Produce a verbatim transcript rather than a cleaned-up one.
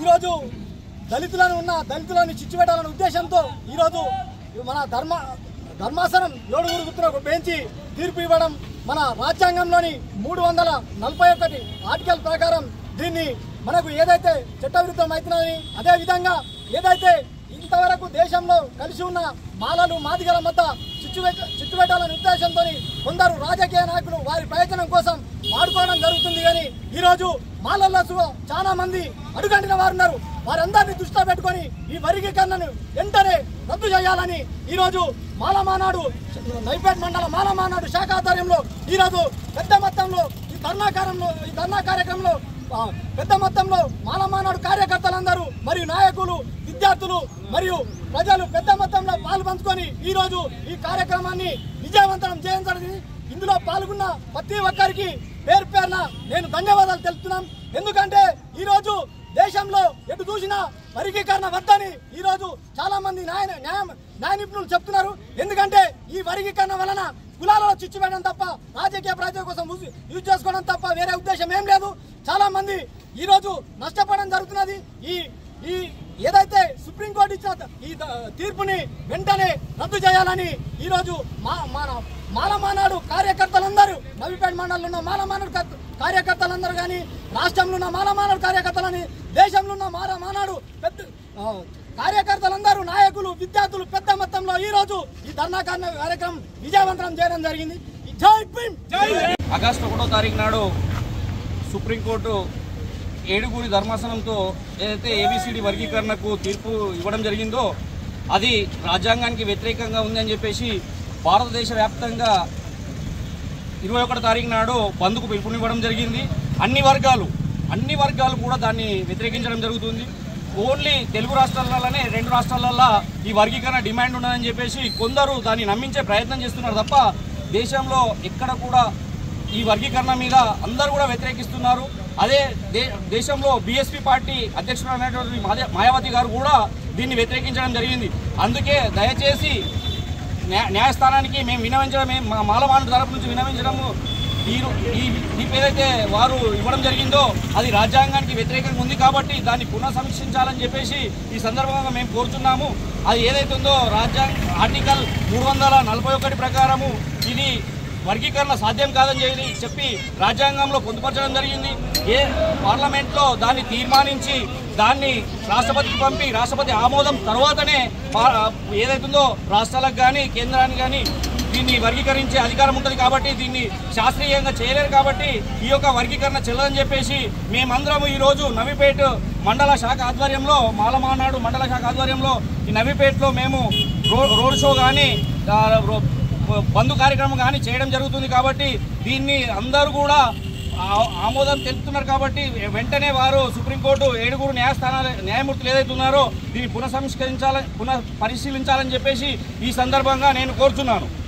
ఈరోజు దళితులను ఉన్న దళితులను చిచ్చుపెట్టాలనే ఉద్దేశంతో ఈరోజు మన ధర్మ ధర్మాసనం ఏడుగురు గుర్తులకు పెంచి తీర్పు ఇవ్వడం మన రాజ్యాంగంలోని మూడు వందల నలభై ఒకటి ఆర్టికల్ ప్రకారం దీన్ని మనకు ఏదైతే చట్టవిరుద్ధం అవుతున్నాయని అదేవిధంగా ఏదైతే ఇంతవరకు దేశంలో కలిసి ఉన్న మాలలు మాదిగల మధ్య చిచ్చుపెట్ట చిచ్చుపెట్టాలనే ఉద్దేశంతో కొందరు రాజకీయ నాయకులు వారి ప్రయోజనం కోసం వాడుకోవడం జరుగుతుంది. కానీ ఈరోజు మాలల్లో చాలా మంది అడుగంటిన వారు ఉన్నారు. వారందరినీ దృష్టిలో పెట్టుకొని ఈ వర్గీకరణను వెంటనే రద్దు చేయాలని ఈరోజు మాలమానాడు నైపేట్ మండల మాలమానాడు శాఖ ఆధ్వర్యంలో ఈరోజు పెద్ద మొత్తంలో ఈ ధర్నాకారంలో ఈ ధర్నా కార్యక్రమంలో పెద్ద మొత్తంలో మాలమానాడు కార్యకర్తలందరూ మరియు నాయకులు విద్యార్థులు మరియు ప్రజలు పెద్ద మొత్తంలో పాలు పంచుకొని ఈరోజు ఈ కార్యక్రమాన్ని విజయవంతం చేయించడానికి ఇందులో పాల్గొన్న ప్రతి ఒక్కరికి పేరు పేరున నేను ధన్యవాదాలు తెలుపుతున్నాం. ఎందుకంటే ఈరోజు దేశంలో ఎటు చూసినా వర్గీకరణ వద్దని ఈరోజు చాలా మంది న్యాయ న్యాయ న్యాయ నిపుణులు చెప్తున్నారు. ఎందుకంటే ఈ వర్గీకరణ వలన కులాలలో చిచ్చు పెట్టడం తప్ప రాజకీయ ప్రయోజనం కోసం యూజ్ చేసుకోవడం తప్ప వేరే ఉద్దేశం ఏం లేదు. చాలా మంది ఈరోజు నష్టపోవడం జరుగుతున్నది. ఈ ఈ ఏదైతే సుప్రీంకోర్టు ఇచ్చిన ఈ తీర్పుని వెంటనే రద్దు చేయాలని ఈరోజు మా మన మాలమానాడు కార్యకర్తలందరూ నవీపేట మండలంలో ఉన్న మాలమానాడు కార్యకర్తలందరూ కానీ రాష్ట్రంలో ఉన్న మాలమానాడు కార్యకర్తలని దేశంలో ఉన్న మాలమానాడు పెద్ద కార్యకర్తలందరూ నాయకులు విద్యార్థులు పెద్ద మొత్తంలో ఈరోజు ఈ ధర్నా కార్యక్రమం విజయవంతం చేయడం జరిగింది. జై భీమ్. ఆగస్టు ఒకటో తారీఖు నాడు సుప్రీంకోర్టు ఏడుగురి ధర్మాసనంతో ఏదైతే ఏబిసిడి వర్గీకరణకు తీర్పు ఇవ్వడం జరిగిందో అది రాజ్యాంగానికి వ్యతిరేకంగా ఉందని చెప్పేసి భారతదేశ వ్యాప్తంగా ఇరవై ఒకటో తారీఖు నాడు బంద్కు పిలుపునివ్వడం జరిగింది. అన్ని వర్గాలు అన్ని వర్గాలు కూడా దాన్ని వ్యతిరేకించడం జరుగుతుంది. ఓన్లీ తెలుగు రాష్ట్రాలలోనే రెండు రాష్ట్రాలలో ఈ వర్గీకరణ డిమాండ్ ఉన్నదని చెప్పేసి కొందరు దాన్ని నమ్మించే ప్రయత్నం చేస్తున్నారు తప్ప దేశంలో ఎక్కడ కూడా ఈ వర్గీకరణ మీద అందరూ కూడా వ్యతిరేకిస్తున్నారు. అదే దేశంలో బీఎస్పీ పార్టీ అధ్యక్షుడు అనేటువంటి మాయావతి గారు కూడా దీన్ని వ్యతిరేకించడం జరిగింది. అందుకే దయచేసి న్యాయస్థానానికి మేము విన్నవించడం మా మాలమానుడు తరపు నుంచి విన్నవించడము ఈ ఈ ఏదైతే వారు ఇవ్వడం జరిగిందో అది రాజ్యాంగానికి వ్యతిరేకంగా ఉంది కాబట్టి దాన్ని పునఃసమీక్షించాలని చెప్పేసి ఈ సందర్భంగా మేము కోరుతున్నాము. అది ఏదైతే ఉందో రాజ్యాంగ ఆర్టికల్ మూడు వందల నలభై ఒకటి ప్రకారము ఇది వర్గీకరణ సాధ్యం కాదని చెప్పి రాజ్యాంగంలో పొందుపరచడం జరిగింది. ఏ పార్లమెంట్లో దాన్ని తీర్మానించి దాన్ని రాష్ట్రపతికి పంపి రాష్ట్రపతి ఆమోదం తర్వాతనే ఏదైతుందో రాష్ట్రాలకు కానీ కేంద్రానికి కానీ దీన్ని వర్గీకరించే అధికారం ఉంటుంది కాబట్టి దీన్ని శాస్త్రీయంగా చేయలేరు కాబట్టి ఈ యొక్క వర్గీకరణ చెల్లదని చెప్పేసి మేమందరము ఈరోజు నవీపేట మండల శాఖ ఆధ్వర్యంలో మాలమానాడు మండల శాఖ ఆధ్వర్యంలో ఈ నవీపేటలో మేము రోడ్ షో కానీ బంధు కార్యక్రమం కానీ చేయడం జరుగుతుంది. కాబట్టి దీన్ని అందరూ కూడా ఆమోదం తెలుపుతున్నారు కాబట్టి వెంటనే వారు సుప్రీంకోర్టు ఏడుగురు న్యాయస్థానాల న్యాయమూర్తులు ఏదైతే ఉన్నారో దీన్ని పునఃసంస్కరించాలని పునః పరిశీలించాలని చెప్పేసి ఈ సందర్భంగా నేను కోరుతున్నాను.